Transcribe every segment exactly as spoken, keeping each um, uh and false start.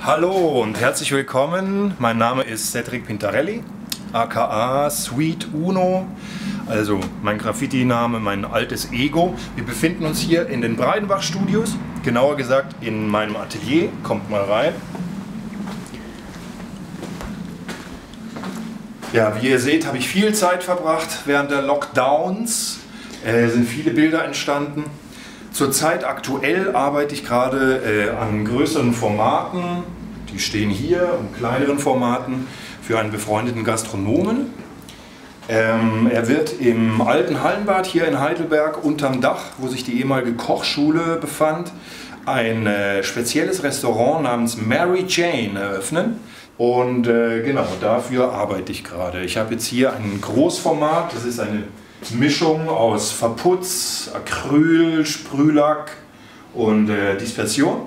Hallo und herzlich willkommen. Mein Name ist Cedric Pintarelli, aka Sweet Uno, also mein Graffiti-Name, mein altes Ego. Wir befinden uns hier in den Breidenbach Studios, genauer gesagt in meinem Atelier. Kommt mal rein. Ja, wie ihr seht, habe ich viel Zeit verbracht während der Lockdowns. Äh, sind viele Bilder entstanden. Zurzeit aktuell arbeite ich gerade äh, an größeren Formaten, die stehen hier, und kleineren Formaten für einen befreundeten Gastronomen. Ähm, er wird im alten Hallenbad hier in Heidelberg unterm Dach, wo sich die ehemalige Kochschule befand, ein äh, spezielles Restaurant namens Mary Jane eröffnen. Und äh, genau, dafür arbeite ich gerade. Ich habe jetzt hier ein Großformat, das ist eine Mischung aus Verputz, Acryl, Sprühlack und äh, Dispersion.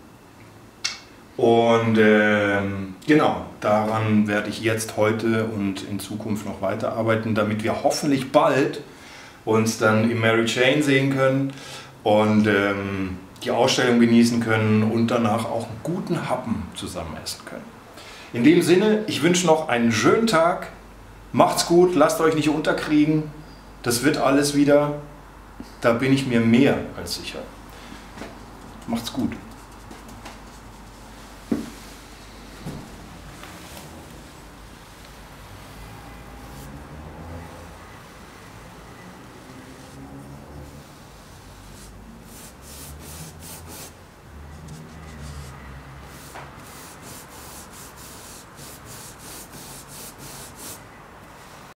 Und äh, genau, daran werde ich jetzt heute und in Zukunft noch weiterarbeiten, damit wir hoffentlich bald uns dann im Mary Jane sehen können und ähm, die Ausstellung genießen können und danach auch einen guten Happen zusammen essen können. In dem Sinne, ich wünsche noch einen schönen Tag, macht's gut, lasst euch nicht unterkriegen. Das wird alles wieder, da bin ich mir mehr als sicher. Macht's gut.